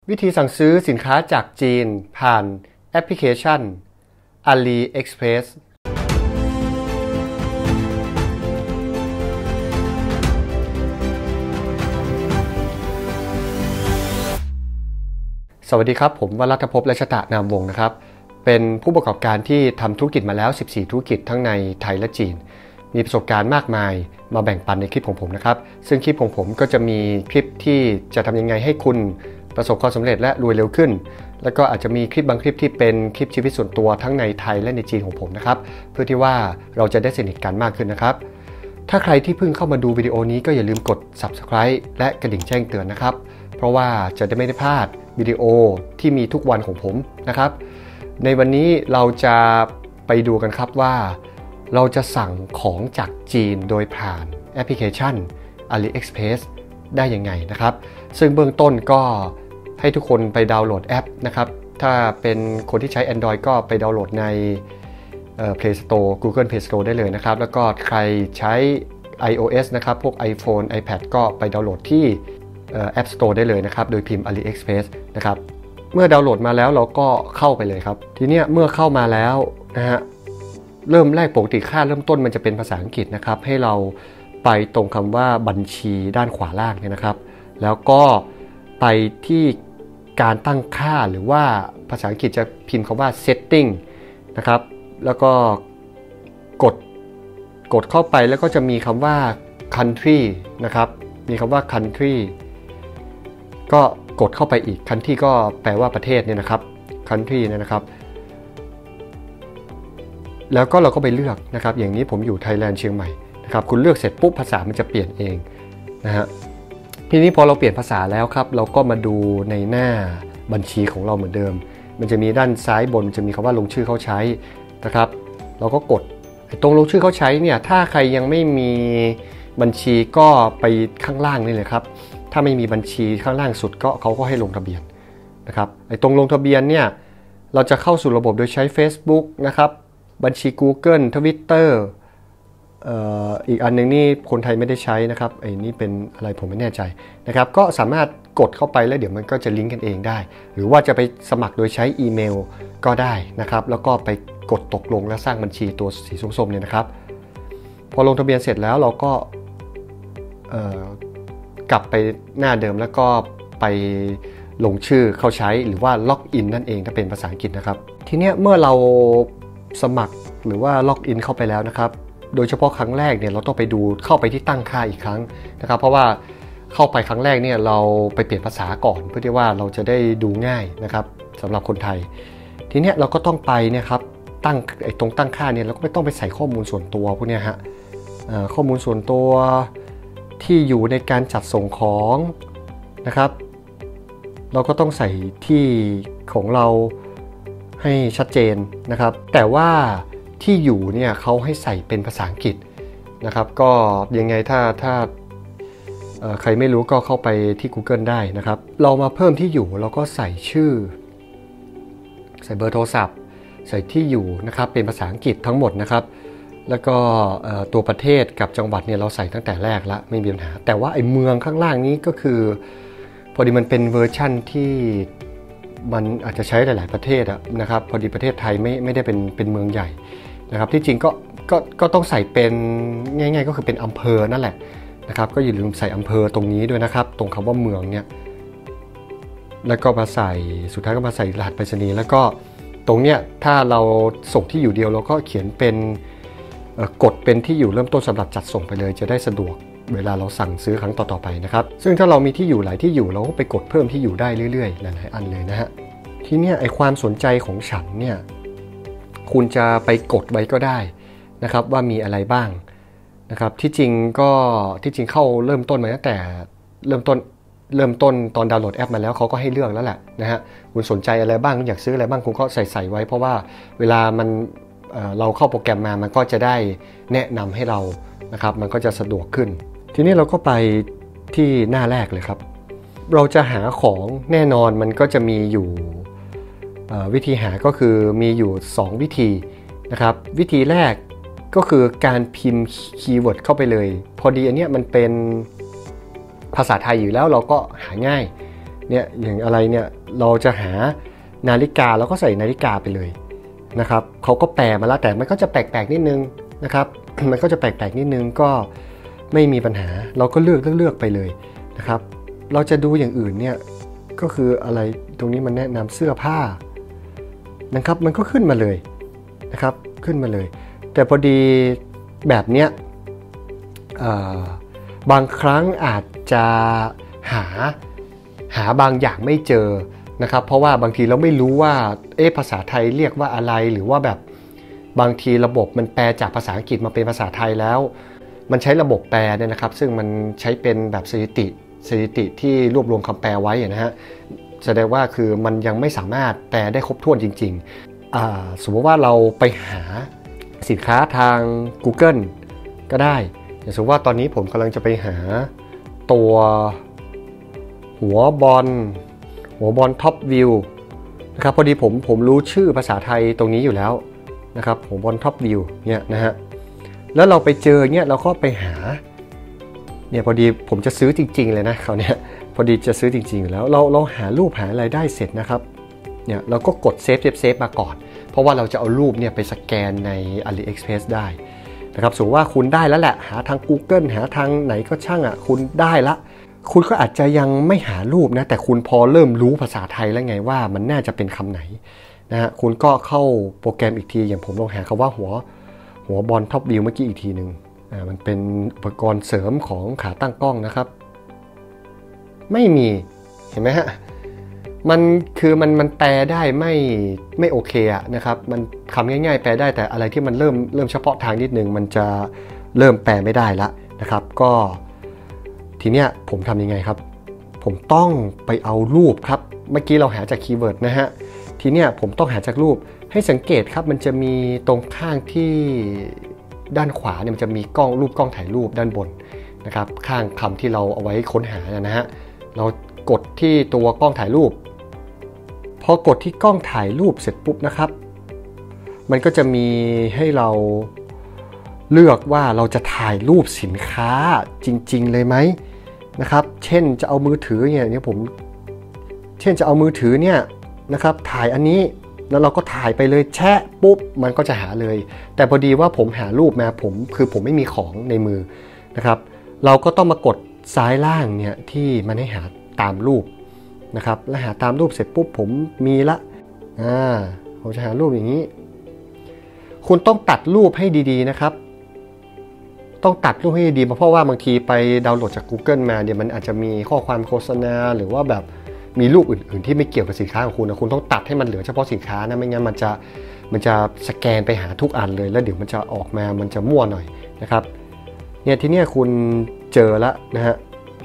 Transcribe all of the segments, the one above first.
วิธีสั่งซื้อสินค้าจากจีนผ่านแอปพลิเคชัน AliExpress สวัสดีครับผมวรัตภพ รัชตะนามวงศ์นะครับเป็นผู้ประกอบการที่ทำธุรกิจมาแล้ว14ธุรกิจทั้งในไทยและจีนมีประสบการณ์มากมายมาแบ่งปันในคลิปของผมนะครับซึ่งคลิปของผมก็จะมีคลิปที่จะทำยังไงให้คุณประสบความสำเร็จและรวยเร็วขึ้นแล้วก็อาจจะมีคลิปบางคลิปที่เป็นคลิปชีวิตส่วนตัวทั้งในไทยและในจีนของผมนะครับเพื่อที่ว่าเราจะได้สนิทกันมากขึ้นนะครับถ้าใครที่เพิ่งเข้ามาดูวิดีโอนี้ก็อย่าลืมกด Subscribe และกระดิ่งแจ้งเตือนนะครับเพราะว่าจะได้ไม่ได้พลาดวิดีโอที่มีทุกวันของผมนะครับในวันนี้เราจะไปดูกันครับว่าเราจะสั่งของจากจีนโดยผ่านแอปพลิเคชัน AliExpress ได้ยังไงนะครับซึ่งเบื้องต้นก็ให้ทุกคนไปดาวน์โหลดแอปนะครับถ้าเป็นคนที่ใช้ Android ก็ไปดาวน์โหลดใน Play Store Google Play Store ได้เลยนะครับแล้วก็ใครใช้ iOS นะครับพวก iPhone iPad ก็ไปดาวน์โหลดที่App Store ได้เลยนะครับโดยพิมพ์ AliExpress นะครับเมื่อดาวน์โหลดมาแล้วเราก็เข้าไปเลยครับทีนี้เมื่อเข้ามาแล้วนะฮะเริ่มแรกปกติค่าเริ่มต้นมันจะเป็นภาษาอังกฤษนะครับให้เราไปตรงคำว่าบัญชีด้านขวาล่างเนี่ยนะครับแล้วก็ไปที่การตั้งค่าหรือว่าภาษาอังกฤษจะพิมพ์คำว่า setting นะครับแล้วก็กดเข้าไปแล้วก็จะมีคำว่า country นะครับมีคำว่า country ก็กดเข้าไปอีก country ก็แปลว่าประเทศเนี่ยนะครับ country เนี่ยนะครับแล้วก็เราก็ไปเลือกนะครับอย่างนี้ผมอยู่ไทยแลนด์เชียงใหม่นะครับคุณเลือกเสร็จปุ๊บภาษามันจะเปลี่ยนเองนะฮะทีนี้พอเราเปลี่ยนภาษาแล้วครับเราก็มาดูในหน้าบัญชีของเราเหมือนเดิมมันจะมีด้านซ้ายบนจะมีคำว่าลงชื่อเขาใช้นะครับเราก็กดตรงลงชื่อเขาใช้เนี่ยถ้าใครยังไม่มีบัญชีก็ไปข้างล่างนี่เลยครับถ้าไม่มีบัญชีข้างล่างสุดก็เขาก็ให้ลงทะเบียนนะครับตรงลงทะเบียนเนี่ยเราจะเข้าสู่ระบบโดยใช้ Facebook นะครับบัญชี Google Twitter อีกอันนึงนี่คนไทยไม่ได้ใช้นะครับไอ้นี่เป็นอะไรผมไม่แน่ใจนะครับก็สามารถกดเข้าไปแล้วเดี๋ยวมันก็จะลิงก์กันเองได้หรือว่าจะไปสมัครโดยใช้อีเมลก็ได้นะครับแล้วก็ไปกดตกลงและสร้างบัญชีตัวสีส้มๆเนี่ยนะครับพอลงทะเบียนเสร็จแล้วเราก็กลับไปหน้าเดิมแล้วก็ไปลงชื่อเข้าใช้หรือว่าล็อกอินนั่นเองถ้าเป็นภาษาอังกฤษนะครับทีเนี้ยเมื่อเราสมัครหรือว่าล็อกอินเข้าไปแล้วนะครับโดยเฉพาะครั้งแรกเนี่ยเราต้องไปดูเข้าไปที่ตั้งค่าอีกครั้งนะครับเพราะว่าเข้าไปครั้งแรกเนี่ยเราไปเปลี่ยนภาษาก่อนเพื่อที่ว่าเราจะได้ดูง่ายนะครับสำหรับคนไทยทีเนี้ยเราก็ต้องไปเนี่ยครับตรงตั้งค่าเนี่ยเราก็ไม่ต้องไปใส่ข้อมูลส่วนตัวพวกเนี้ยฮะข้อมูลส่วนตัวที่อยู่ในการจัดส่งของนะครับเราก็ต้องใส่ที่ของเราให้ชัดเจนนะครับแต่ว่าที่อยู่เนี่ยเขาให้ใส่เป็นภาษาอังกฤษนะครับก็ยังไงถ้าใครไม่รู้ก็เข้าไปที่ Google ได้นะครับเรามาเพิ่มที่อยู่เราก็ใส่ชื่อใส่เบอร์โทรศัพท์ใส่ที่อยู่นะครับเป็นภาษาอังกฤษทั้งหมดนะครับแล้วก็ตัวประเทศกับจังหวัดเนี่ยเราใส่ตั้งแต่แรกแล้วไม่มีปัญหาแต่ว่าไอ้เมืองข้างล่างนี้ก็คือพอดีมันเป็นเวอร์ชั่นที่มันอาจจะใช้หลายๆประเทศนะครับพอดีประเทศไทยไม่ได้เป็นเมืองใหญ่นะครับที่จริงก็ต้องใส่เป็นง่ายๆก็คือเป็นอำเภอนั่นแหละนะครับก็อย่าลืมใส่อำเภอตรงนี้ด้วยนะครับตรงคำว่าเมืองเนี่ยแล้วก็มาใส่สุดท้ายก็มาใส่รหัสไปรษณีย์แล้วก็ตรงเนี้ยถ้าเราส่งที่อยู่เดียวเราก็เขียนเป็นกดเป็นที่อยู่เริ่มต้นสำหรับจัดส่งไปเลยจะได้สะดวกเวลาเราสั่งซื้อครั้งต่อๆไปนะครับซึ่งถ้าเรามีที่อยู่หลายที่อยู่เราก็ไปกดเพิ่มที่อยู่ได้เรื่อยๆหลายๆอันเลยนะฮะทีเนี้ยไอความสนใจของฉันเนี่ยคุณจะไปกดไว้ก็ได้นะครับว่ามีอะไรบ้างนะครับที่จริงเข้าเริ่มต้นมาตั้งแต่เริ่มต้นตอนดาวน์โหลดแอปมาแล้วเขาก็ให้เลือกแล้วแหละนะฮะคุณสนใจอะไรบ้างอยากซื้ออะไรบ้างคุณก็ใส่ไว้เพราะว่าเวลาเราเข้าโปรแกรมมามันก็จะได้แนะนำให้เรานะครับมันก็จะสะดวกขึ้นทีนี้เราก็ไปที่หน้าแรกเลยครับเราจะหาของแน่นอนมันก็จะมีอยู่วิธีหาก็คือมีอยู่2วิธีนะครับวิธีแรกก็คือการพิมพ์คีย์เวิร์ดเข้าไปเลยพอดีอันเนี้ยมันเป็นภาษาไทยอยู่แล้วเราก็หาง่ายเนี่ยอย่างอะไรเนี่ยเราจะหานาฬิกาเราก็ใส่นาฬิกาไปเลยนะครับเขาก็แปลมาแล้วแต่มันก็จะแปลกๆนิดนึงนะครับ มันก็จะแปลกๆนิดนึงก็ไม่มีปัญหาเราก็เลือกไปเลยนะครับเราจะดูอย่างอื่นเนี่ยก็คืออะไรตรงนี้มันแนะนำเสื้อผ้านะครับมันก็ขึ้นมาเลยนะครับขึ้นมาเลยแต่พอดีแบบเนี้ยบางครั้งอาจจะหาบางอย่างไม่เจอนะครับเพราะว่าบางทีเราไม่รู้ว่าภาษาไทยเรียกว่าอะไรหรือว่าแบบบางทีระบบมันแปลจากภาษาอังกฤษมาเป็นภาษาไทยแล้วมันใช้ระบบแปลเนี่ยนะครับซึ่งมันใช้เป็นแบบสถิติที่รวบรวมคำแปลไว้นะฮะแสดงว่าคือมันยังไม่สามารถแปลได้ครบถ้วนจริงๆสมมติว่าเราไปหาสินค้าทาง Google ก็ได้อย่างสมมติว่าตอนนี้ผมกำลังจะไปหาตัวหัวบอลท็อปวิวนะครับพอดีผมรู้ชื่อภาษาไทยตรงนี้อยู่แล้วนะครับหัวบอลท็อปวิวเนี่ยนะฮะแล้วเราไปเจอเนี่ยเราก็ไปหาเนี่ยพอดีผมจะซื้อจริงๆเลยนะเขาเนี่ยพอดีจะซื้อจริงๆอยู่แล้วเราหารูปหาอะไรได้เสร็จนะครับเนี่ยเราก็กดเซฟมาก่อนเพราะว่าเราจะเอารูปเนี่ยไปสแกนใน AliExpress ได้นะครับสมมติว่าคุณได้แล้วแหละหาทาง Google หาทางไหนก็ช่างคุณได้ละคุณก็อาจจะยังไม่หารูปนะแต่คุณพอเริ่มรู้ภาษาไทยแล้วไงว่ามันน่าจะเป็นคำไหนนะฮะคุณก็เข้าโปรแกรมอีกทีอย่างผมลองหาคำว่าหัวบอลท็อปวิวเมื่อกี้อีกทีหนึ่งมันเป็นอุปกรณ์เสริมของขาตั้งกล้องนะครับไม่มีเห็นไหมฮะมันคือมันแปลได้ไม่โอเคนะครับมันคำง่ายๆแปลได้แต่อะไรที่มันเริ่มเฉพาะทางนิดนึงมันจะเริ่มแปลไม่ได้ละนะครับก็ทีเนี้ยผมทำยังไงครับผมต้องไปเอารูปครับเมื่อกี้เราหาจากคีย์เวิร์ดนะฮะทีเนี้ยผมต้องหาจากรูปให้สังเกตครับมันจะมีตรงข้างที่ด้านขวาเนี่ยมันจะมีรูปกล้องถ่ายรูปด้านบนนะครับข้างคำที่เราเอาไว้ค้นหานะฮะเรากดที่ตัวกล้องถ่ายรูปพอกดที่กล้องถ่ายรูปเสร็จปุ๊บนะครับมันก็จะมีให้เราเลือกว่าเราจะถ่ายรูปสินค้าจริงๆเลยไหมนะครับเช่นจะเอามือถือเนี่ยผมเช่นจะเอามือถือเนี่ยนะครับถ่ายอันนี้แล้วเราก็ถ่ายไปเลยแชะปุ๊บมันก็จะหาเลยแต่พอดีว่าผมหารูปมาผมไม่มีของในมือนะครับเราก็ต้องมากดซ้ายล่างเนี่ยที่มันให้หาตามรูปนะครับแล้วหาตามรูปเสร็จปุ๊บผมมีละผมจะหารูปอย่างนี้คุณต้องตัดรูปให้ดีๆนะครับต้องตัดรูปให้ดีเพราะว่าบางทีไปดาวน์โหลดจาก Google มาเดี๋ยวมันอาจจะมีข้อความโฆษณาหรือว่าแบบมีรูปอื่นๆที่ไม่เกี่ยวกับสินค้าของคุณนะคุณต้องตัดให้มันเหลือเฉพาะสินค้านะไม่งั้นมันจะสแกนไปหาทุกอันเลยแล้วเดี๋ยวมันจะออกมามันจะมั่วหน่อยนะครับเนี่ยทีเนี้ยคุณเจอแล้วนะฮะ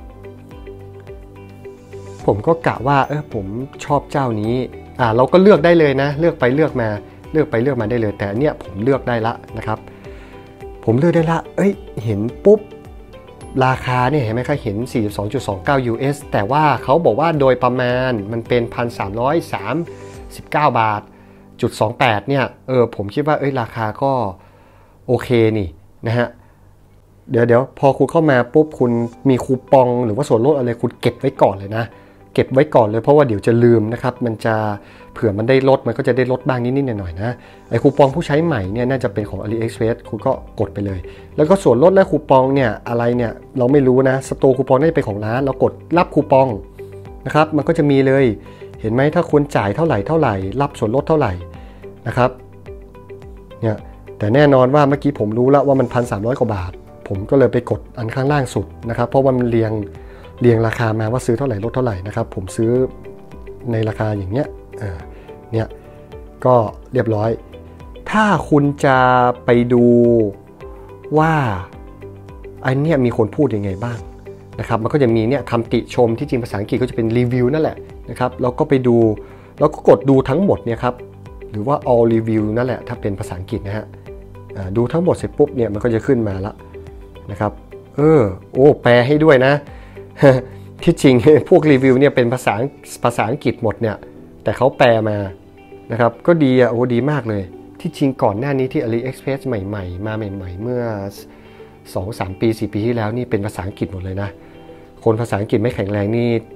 ผมก็กะว่าผมชอบเจ้านี้เราก็เลือกได้เลยนะเลือกไปเลือกมาได้เลยแต่เนี่ยผมเลือกได้ละนะครับผมเลือกได้ละเห็นปุ๊บราคาเนี่ยเห็นไหมครับเห็น 42.29 US แต่ว่าเขาบอกว่าโดยประมาณมันเป็น 1,339 บาท.28เนี่ยผมคิดว่าราคาก็โอเคนี่นะฮะเดี๋ยวพอคุณเข้ามาปุ๊บคุณมีคูปองหรือว่าส่วนลดอะไรคุณเก็บไว้ก่อนเลยนะเก็บไว้ก่อนเลยเพราะว่าเดี๋ยวจะลืมนะครับมันจะเผื่อมันได้ลดมันก็จะได้ลดบ้างนิดๆหน่อยๆนะไอ้คูปองผู้ใช้ใหม่เนี่ยน่าจะเป็นของ AliExpress คุณก็กดไปเลยแล้วก็ส่วนลดและคูปองเนี่ยอะไรเนี่ยเราไม่รู้นะสโตร์คูปองน่าจะเป็นของร้านเรากดรับคูปองนะครับมันก็จะมีเลยเห็นไหมถ้าคุณจ่ายเท่าไหร่รับส่วนลดเท่าไหร่นะครับเนี่ยแต่แน่นอนว่าเมื่อกี้ผมรู้แล้วว่ามัน 1,300 กว่าบาทผมก็เลยไปกดอันข้างล่างสุดนะครับเพราะว่ามันเรียงราคามาว่าซื้อเท่าไหร่ลดเท่าไหร่นะครับผมซื้อในราคาอย่างเงี้ยเนี่ยก็เรียบร้อยถ้าคุณจะไปดูว่าอันเนี้ยมีคนพูดยังไงบ้างนะครับมันก็จะมีเนี่ยคำติชมที่จริงภาษาอังกฤษก็จะเป็นรีวิวนั่นแหละนะครับแล้วก็ไปดูแล้วก็กดดูทั้งหมดเนี่ยครับหรือว่า all review นั่นแหละถ้าเป็นภาษาอังกฤษนะฮะดูทั้งหมดเสร็จปุ๊บเนี่ยมันก็จะขึ้นมาละนะครับแปลให้ด้วยนะที่จริงพวกรีวิวเนี่ยเป็นภาษาอังกฤษหมดเนี่ยแต่เขาแปลมานะครับก็ดีดีมากเลยที่จริงก่อนหน้านี้ที่ AliExpress ใหม่ๆมาใหม่ๆเมื่อ 2-3 ปี 4 ปีที่แล้วนี่เป็นภาษาอังกฤษหมดเลยนะคนภาษาอังกฤษไม่แข็งแรงนี่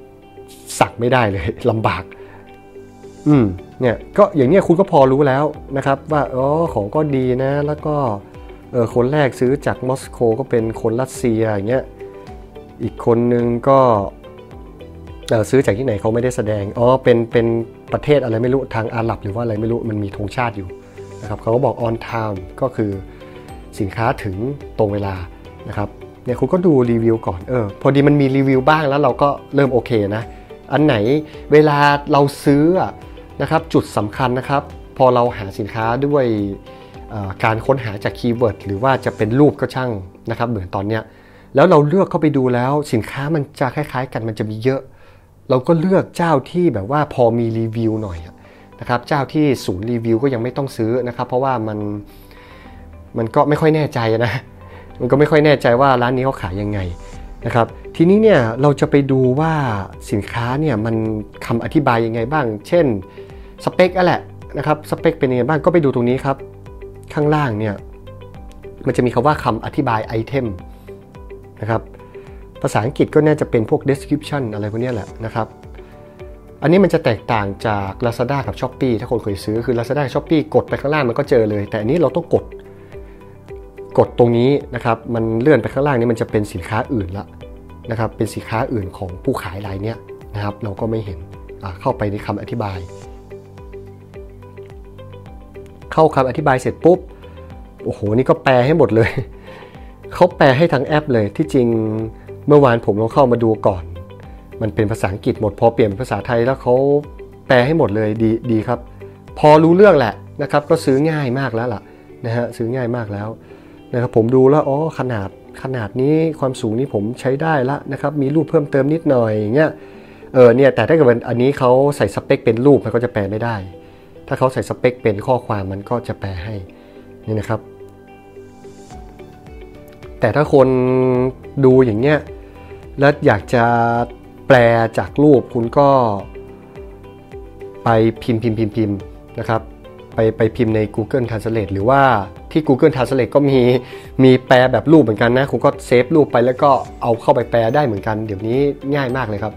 สั่งไม่ได้เลยลำบากเนี่ยก็อย่างนี้คุณก็พอรู้แล้วนะครับว่าของก็ดีนะแล้วก็คนแรกซื้อจากมอสโกก็เป็นคนรัสเซียอย่างเงี้ยอีกคนนึงก็ซื้อจากที่ไหนเขาไม่ได้แสดงเป็นประเทศอะไรไม่รู้ทางอาหรับหรือว่าอะไรไม่รู้มันมีธงชาติอยู่นะครับเขาก็บอก on time ก็คือสินค้าถึงตรงเวลานะครับเนี่ยคุณก็ดูรีวิวก่อนพอดีมันมีรีวิวบ้างแล้วเราก็เริ่มโอเคนะอันไหนเวลาเราซื้อนะครับจุดสำคัญนะครับพอเราหาสินค้าด้วยการค้นหาจากคีย์เวิร์ดหรือว่าจะเป็นรูปก็ช่างนะครับเหมือนตอนเนี้ยแล้วเราเลือกเข้าไปดูแล้วสินค้ามันจะคล้ายๆกันมันจะมีเยอะเราก็เลือกเจ้าที่แบบว่าพอมีรีวิวหน่อยนะครับเจ้าที่ศูนย์รีวิวก็ยังไม่ต้องซื้อนะครับเพราะว่ามันก็ไม่ค่อยแน่ใจนะมันก็ไม่ค่อยแน่ใจว่าร้านนี้เขาขายยังไงนะครับทีนี้เนี่ยเราจะไปดูว่าสินค้าเนี่ยมันคำอธิบายยังไงบ้างเช่นสเปคแหละนะครับสเปคเป็นยังไงบ้างก็ไปดูตรงนี้ครับข้างล่างเนี่ยมันจะมีคำว่าคำอธิบายไอเทมนะครับภาษาอังกฤษก็น่าจะเป็นพวก description อะไรพวกนี้แหละนะครับอันนี้มันจะแตกต่างจาก Lazada กับ Shopee ถ้าคนเคยซื้อคือ Lazada กับ Shopee กดไปข้างล่างมันก็เจอเลยแต่อันนี้เราต้องกดตรงนี้นะครับมันเลื่อนไปข้างล่างนี้มันจะเป็นสินค้าอื่นละนะครับเป็นสินค้าอื่นของผู้ขายรายนี้นะครับเราก็ไม่เห็นเข้าไปในคำอธิบายเข้าคำอธิบายเสร็จปุ๊บโอ้โหนี่ก็แปลให้หมดเลยเขาแปลให้ทั้งแอปเลยที่จริงเมื่อวานผมลองเข้ามาดูก่อนมันเป็นภาษาอังกฤษหมดพอเปลี่ยนเป็นภาษาไทยแล้วเขาแปลให้หมดเลยดีครับพอรู้เรื่องแหละนะครับก็ซื้อง่ายมากแล้วล่ะนะฮะซื้อง่ายมากแล้วนะครับผมดูแล้วขนาดนี้ความสูงนี้ผมใช้ได้ละนะครับมีรูปเพิ่มเติมนิดหน่อยอย่างเงี้ยเนี่ยแต่ถ้าเกิดอันนี้เขาใส่สเปคเป็นรูปมันก็จะแปลไม่ได้ถ้าเขาใส่สเปคเป็นข้อความมันก็จะแปลให้นี่นะครับแต่ถ้าคนดูอย่างเงี้ยแล้วอยากจะแปลจากรูปคุณก็ไปพิมพ์นะครับไปพิมพ์ใน Google Translate หรือว่าที่ Google Translate ก็มีแปลแบบรูปเหมือนกันนะคุณก็เซฟรูปไปแล้วก็เอาเข้าไปแปลได้เหมือนกันเดี๋ยวนี้ง่ายมากเลยครับ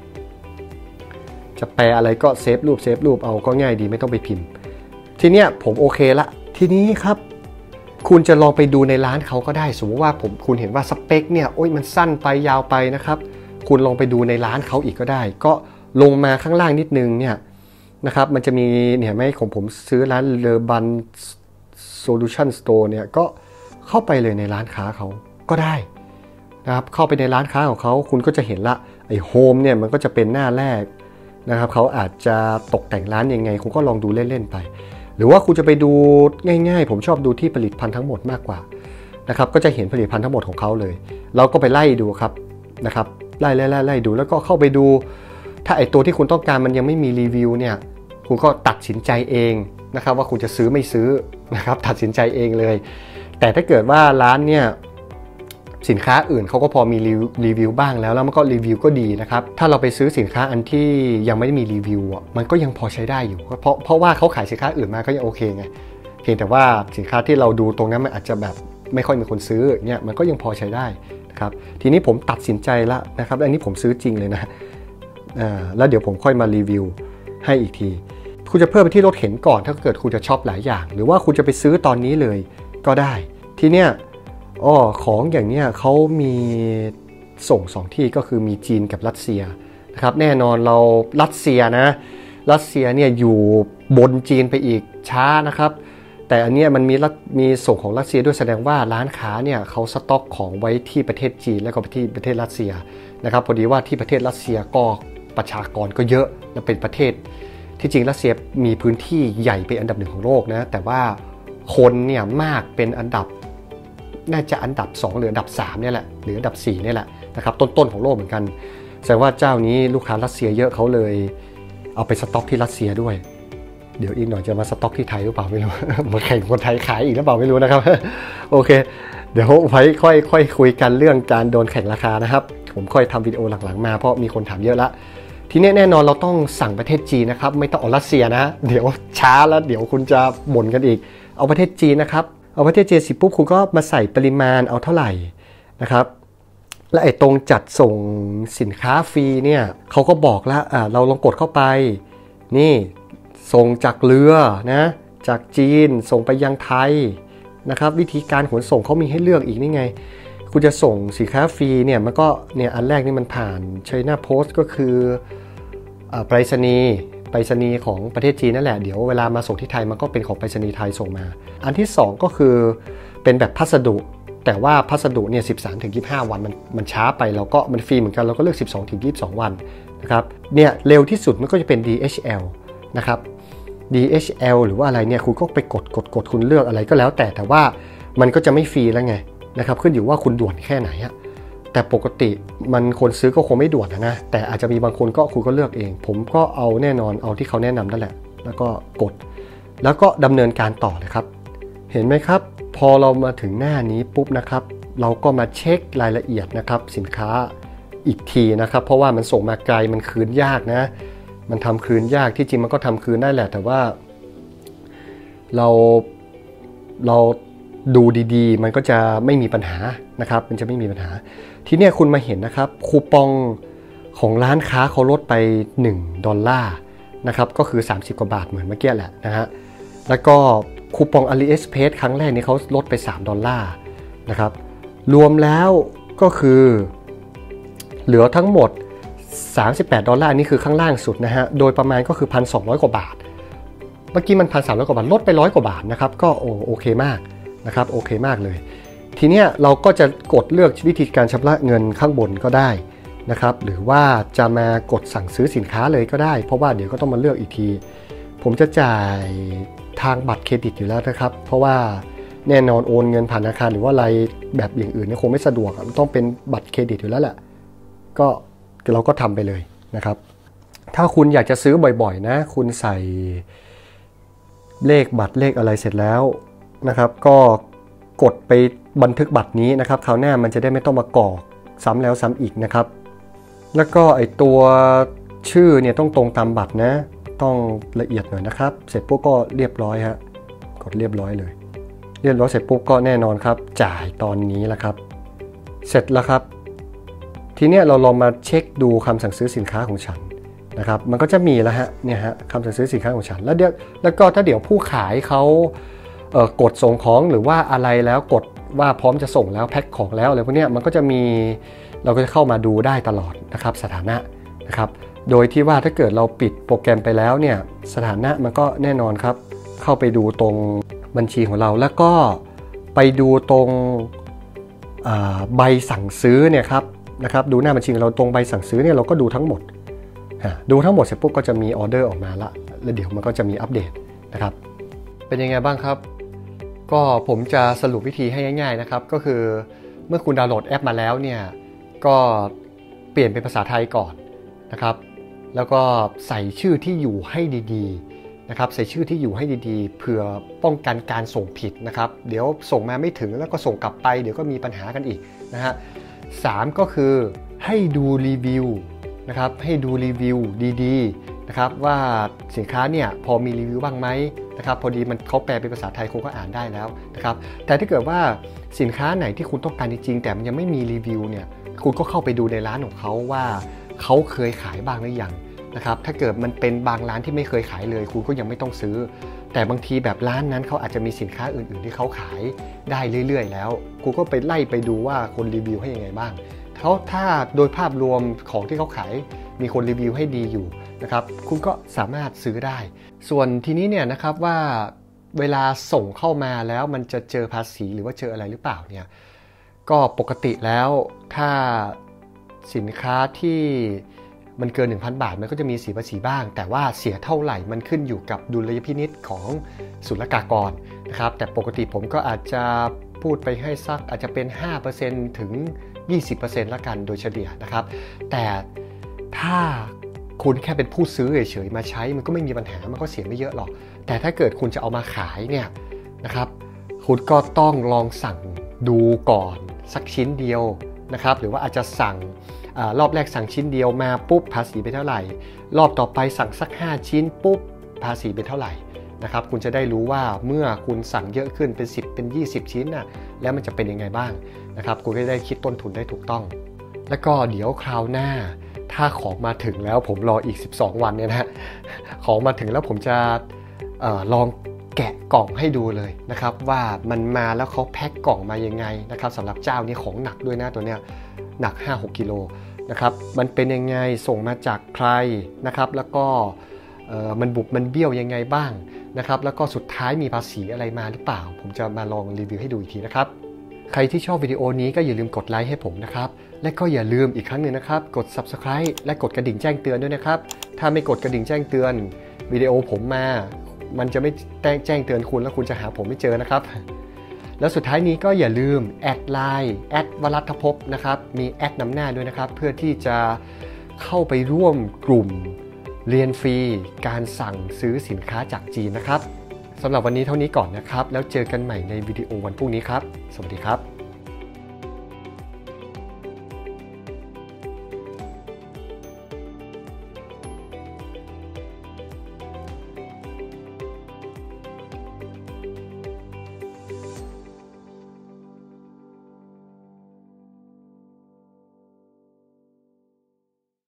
จะแปลอะไรก็เซฟรูปเอาก็ง่ายดีไม่ต้องไปพิมพ์ทีเนี้ยผมโอเคละทีนี้ครับคุณจะลองไปดูในร้านเขาก็ได้สมมติว่าคุณเห็นว่าสเปคเนี่ยมันสั้นไปยาวไปนะครับคุณลองไปดูในร้านเขาอีกก็ได้ก็ลงมาข้างล่างนิดนึงเนี่ยนะครับมันจะมีเนี่ยไหมของผมซื้อร้านเลอบันโซลูชันสโตร์เนี่ยก็เข้าไปเลยในร้านค้าเขาก็ได้นะครับเข้าไปในร้านค้าของเขาคุณก็จะเห็นละไอ้โฮมเนี่ยมันก็จะเป็นหน้าแรกนะครับเขาอาจจะตกแต่งร้านยังไงคุณก็ลองดูเล่นๆไปหรือว่าคุณจะไปดูง่ายๆผมชอบดูที่ผลิตภัณฑ์ทั้งหมดมากกว่านะครับก็จะเห็นผลิตภัณฑ์ทั้งหมดของเขาเลยเราก็ไปไล่ดูครับนะครับไล่ดูแล้วก็เข้าไปดูถ้าไอตัวที่คุณต้องการมันยังไม่มีรีวิวเนี่ยคุณก็ตัดสินใจเองนะครับว่าคุณจะซื้อไม่ซื้อนะครับตัดสินใจเองเลยแต่ถ้าเกิดว่าร้านเนี่ยสินค้าอื่นเขาก็พอมีรีวิวบ้างแล้วมันก็รีวิวก็ดีนะครับถ้าเราไปซื้อสินค้าอันที่ยังไม่ได้มีรีวิวมันก็ยังพอใช้ได้อยู่เพราะว่าเขาขายสินค้าอื่นมาก็ยังโอเคไงเพียงแต่ว่าสินค้าที่เราดูตรงนั้นมันอาจจะแบบไม่ค่อยมีคนซื้อเนี่ยมันก็ยังพอใช้ได้นะครับทีนี้ผมตัดสินใจแล้วนะครับอันนี้ผมซื้อจริงเลยนะแล้วเดี๋ยวผมค่อยมารีวิวให้อีกทีคุณจะเพิ่มไปที่รถเข็นก่อนถ้าเกิดคุณจะชอบหลายอย่างหรือว่าคุณจะไปซื้อตอนนี้เลยก็ได้ทีเนี้ยของอย่างเนี้ยเขามีส่ง2ที่ก็คือมีจีนกับรัสเซียนะครับแน่นอนเรารัสเซียเนี่ยอยู่บนจีนไปอีกช้านะครับแต่อันเนี้ยมันมีส่งของรัสเซียด้วยแสดงว่าร้านค้าเนี่ยเขาสต็อกของไว้ที่ประเทศจีนแล้วก็ที่ประเทศรัสเซียนะครับพอดีว่าที่ประเทศรัสเซียก็ประชากรก็เยอะและเป็นประเทศที่จริงรัสเซียมีพื้นที่ใหญ่เป็นอันดับ1ของโลกนะแต่ว่าคนเนี่ยมากเป็นอันดับน่าจะอันดับ2หรืออันดับ3เนี่ยแหละหรืออันดับ4เนี่ยแหละนะครับต้นๆของโลกเหมือนกันแสดงว่าเจ้านี้ลูกค้ารัสเซียเยอะเขาเลยเอาไปสต็อกที่รัสเซียด้วยเดี๋ยวอีกหน่อยจะมาสต็อกที่ไทยหรือเปล่าไม่รู้ มาแข่งคนไทยขายอีกหรือเปล่าไม่รู้นะครับ โอเคเดี๋ยวไว้ค่อยคุยกันเรื่องการโดนแข่งราคานะครับผมค่อยทำวิดีโอหลังๆมาเพราะมีคนถามเยอะละทีนี้แน่นอนเราต้องสั่งประเทศจีนนะครับไม่ต้องเอารัสเซียนะเดี๋ยวช้าแล้วเดี๋ยวคุณจะบ่นกันอีกเอาประเทศจีนนะครับเอาประเทศจีนสิปุ๊บคุณก็มาใส่ปริมาณเอาเท่าไหร่นะครับและไอ้ตรงจัดส่งสินค้าฟรีเนี่ยเขาก็บอกแล้วเราลองกดเข้าไปนี่ส่งจากเรือนะจากจีนส่งไปยังไทยนะครับวิธีการขนส่งเขามีให้เลือกอีกนี่ไงคุณจะส่งสินค้าฟรีเนี่ยมันก็เนี่ยอันแรกนี่มันผ่าน China Post ก็คือไปรษณีย์ของประเทศจีนนั่นแหละเดี๋ยวเวลามาส่งที่ไทยมันก็เป็นของไปรษณีย์ไทยส่งมาอันที่2ก็คือเป็นแบบพัสดุแต่ว่าพัสดุเนี่ย 13-25 วันมันช้าไปเราก็มันฟรีเหมือนกันเราก็เลือก 12-22 วันนะครับเนี่ยเร็วที่สุดมันก็จะเป็น DHL นะครับ DHL หรือว่าอะไรเนี่ยคุณก็ไปกดคุณเลือกอะไรก็แล้วแต่ว่ามันก็จะไม่ฟรีแล้วไงนะครับขึ้นอยู่ว่าคุณด่วนแค่ไหนอะแต่ปกติมันคนซื้อก็คงไม่ด่วนนะแต่อาจจะมีบางคนก็คุณก็เลือกเองผมก็เอาแน่นอนเอาที่เขาแนะนำนั่นแหละแล้วก็กดแล้วก็ดำเนินการต่อเลยครับเห็นไหมครับพอเรามาถึงหน้านี้ปุ๊บนะครับเราก็มาเช็ครายละเอียดนะครับสินค้าอีกทีนะครับเพราะว่ามันส่งมาไกลมันคืนยากนะมันทำคืนยากที่จริงมันก็ทำคืนได้แหละแต่ว่าเราดูดีๆมันก็จะไม่มีปัญหานะครับมันจะไม่มีปัญหาทีนี้คุณมาเห็นนะครับคูปองของร้านค้าเขาลดไป$1นะครับก็คือ30 กว่าบาทเหมือนเมื่อกี้แหละนะฮะแล้วก็คูปอง AliExpress ครั้งแรกนี้เขาลดไป$3นะครับรวมแล้วก็คือเหลือทั้งหมด$38นี่คือข้างล่างสุดนะฮะโดยประมาณก็คือ1,200 กว่าบาทเมื่อกี้มัน1,300 กว่าบาทลดไป100 กว่าบาทนะครับก็โอเคมากนะครับโอเคมากเลยทีเนี้ยเราก็จะกดเลือกวิธีการชำระเงินข้างบนก็ได้นะครับหรือว่าจะมากดสั่งซื้อสินค้าเลยก็ได้เพราะว่าเดี๋ยวก็ต้องมาเลือกอีกทีผมจะจ่ายทางบัตรเครดิตอยู่แล้วนะครับเพราะว่าแน่นอนโอนเงินผ่านธนาคารหรือว่าอะไรแบบอย่างอื่นเนี่ยคงไม่สะดวกมันต้องเป็นบัตรเครดิตอยู่แล้วแหละก็เราก็ทำไปเลยนะครับถ้าคุณอยากจะซื้อบ่อยๆนะคุณใส่เลขบัตรเลขอะไรเสร็จแล้วนะครับก็กดไปบันทึกบัตรนี้นะครับคราวหน้ามันจะได้ไม่ต้องมากรอกซ้ำแล้วซ้ำอีกนะครับแล้วก็ไอตัวชื่อเนี่ยต้องตรงตามบัตรนะต้องละเอียดหน่อยนะครับเสร็จปุ๊บก็เรียบร้อยฮะกดเรียบร้อยเลยเรียบร้อยเสร็จปุ๊บก็แน่นอนครับจ่ายตอนนี้แล้วครับเสร็จแล้วครับทีเนี้ยเราลองมาเช็คดูคำสั่งซื้อสินค้าของฉันนะครับมันก็จะมีแล้วฮะเนี่ยฮะคำสั่งซื้อสินค้าของฉันแล้วก็ถ้าเดี๋ยวผู้ขายเขากดส่งของหรือว่าอะไรแล้วกดว่าพร้อมจะส่งแล้วแพ็คของแล้วอะไรพวกนี้มันก็จะมีเราก็จะเข้ามาดูได้ตลอดนะครับสถานะนะครับโดยที่ว่าถ้าเกิดเราปิดโปรแกรมไปแล้วเนี่ยสถานะมันก็แน่นอนครับเข้าไปดูตรงบัญชีของเราแล้วก็ไปดูตรงใบสั่งซื้อเนี่ยครับนะครับดูหน้าบัญชีของเราตรงใบสั่งซื้อเนี่ยเราก็ดูทั้งหมดเสร็จปุ๊บก็จะมีออเดอร์ออกมาละแล้วเดี๋ยวมันก็จะมีอัปเดตนะครับเป็นยังไงบ้างครับก็ผมจะสรุปวิธีให้ง่ายๆนะครับก็คือเมื่อคุณดาวน์โหลดแอปมาแล้วเนี่ยก็เปลี่ยนเป็นภาษาไทยก่อนนะครับแล้วก็ใส่ชื่อที่อยู่ให้ดีๆนะครับใส่ชื่อที่อยู่ให้ดีๆเผื่อป้องกันการส่งผิดนะครับเดี๋ยวส่งมาไม่ถึงแล้วก็ส่งกลับไปเดี๋ยวก็มีปัญหากันอีกนะฮะ3ก็คือให้ดูรีวิวนะครับให้ดูรีวิวดีๆนะครับว่าสินค้าเนี่ยพอมีรีวิวบ้างไหมนะครับพอดีมันเขาแปลเป็นภาษาไทยคุณก็อ่านได้แล้วนะครับแต่ถ้าเกิดว่าสินค้าไหนที่คุณต้องการจริงๆแต่มันยังไม่มีรีวิวเนี่ยคุณก็เข้าไปดูในร้านของเขาว่าเขาเคยขายบ้างหรือยังนะครับถ้าเกิดมันเป็นบางร้านที่ไม่เคยขายเลยคุณก็ยังไม่ต้องซื้อแต่บางทีแบบร้านนั้นเขาอาจจะมีสินค้าอื่นๆที่เขาขายได้เรื่อยๆแล้วคุณก็ไปไล่ไปดูว่าคนรีวิวให้ยังไงบ้างถ้าโดยภาพรวมของที่เขาขายมีคนรีวิวให้ดีอยู่นะครับคุณก็สามารถซื้อได้ส่วนทีนี้เนี่ยนะครับว่าเวลาส่งเข้ามาแล้วมันจะเจอภาษีหรือว่าเจออะไรหรือเปล่าเนี่ยก็ปกติแล้วถ้าสินค้าที่มันเกิน 1,000 บาทมันก็จะมีเสียภาษีบ้างแต่ว่าเสียเท่าไหร่มันขึ้นอยู่กับดุลยพินิจของศุลกากรนะครับแต่ปกติผมก็อาจจะพูดไปให้สักอาจจะเป็น 5% ถึง 20% ละกันโดยเฉลี่ยนะครับแต่ถ้าคุณแค่เป็นผู้ซื้อเฉยๆมาใช้มันก็ไม่มีปัญหามันก็เสียไม่เยอะหรอกแต่ถ้าเกิดคุณจะเอามาขายเนี่ยนะครับคุณก็ต้องลองสั่งดูก่อนสักชิ้นเดียวนะครับหรือว่าอาจจะสั่งรอบแรกสั่งชิ้นเดียวมาปุ๊บภาษีเป็นเท่าไหร่รอบต่อไปสั่งสัก5ชิ้นปุ๊บภาษีเป็นเท่าไหร่นะครับคุณจะได้รู้ว่าเมื่อคุณสั่งเยอะขึ้นเป็น10เป็น20ชิ้นน่ะแล้วมันจะเป็นยังไงบ้างนะครับคุณก็ได้คิดต้นทุนได้ถูกต้องแล้วก็เดี๋ยวคราวหน้าถ้าของมาถึงแล้วผมรออีก12วันเนี่ยนะของมาถึงแล้วผมจะลองแกะกล่องให้ดูเลยนะครับว่ามันมาแล้วเขาแพ็คกล่องมายังไงนะครับสำหรับเจ้านี้ของหนักด้วยนะตัวเนี้ยหนัก 5-6 กิโลนะครับมันเป็นยังไงส่งมาจากใครนะครับแล้วก็มันบุบมันเบี้ยวยังไงบ้างนะครับแล้วก็สุดท้ายมีภาษีอะไรมาหรือเปล่าผมจะมาลองรีวิวให้ดูอีกทีนะครับใครที่ชอบวิดีโอนี้ก็อย่าลืมกดไลค์ให้ผมนะครับและก็อย่าลืมอีกครั้งหนึ่งนะครับกด Subscribe และกดกระดิ่งแจ้งเตือนด้วยนะครับถ้าไม่กดกระดิ่งแจ้งเตือนวิดีโอผมมามันจะไม่แจ้งเตือนคุณแล้วคุณจะหาผมไม่เจอนะครับแล้วสุดท้ายนี้ก็อย่าลืมแอดไลน์วรัตภพนะครับมีแอดนำหน้าด้วยนะครับเพื่อที่จะเข้าไปร่วมกลุ่มเรียนฟรีการสั่งซื้อสินค้าจากจีนนะครับสำหรับวันนี้เท่านี้ก่อนนะครับแล้วเจอกันใหม่ในวิดีโอวันพรุ่งนี้ครับสวัสดีครับ